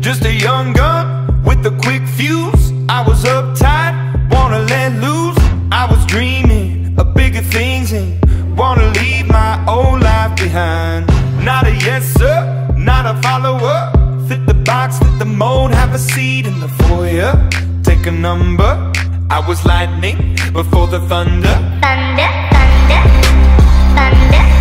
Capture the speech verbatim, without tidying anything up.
Just a young gun with a quick fuse. I was uptight, wanna let loose. I was dreaming of bigger things and wanna leave my old life behind. Not a yes sir, not a follower. Fit the box, fit the mold, have a seat in the foyer. Take a number. I was lightning before the thunder. Thunder, thunder, thunder.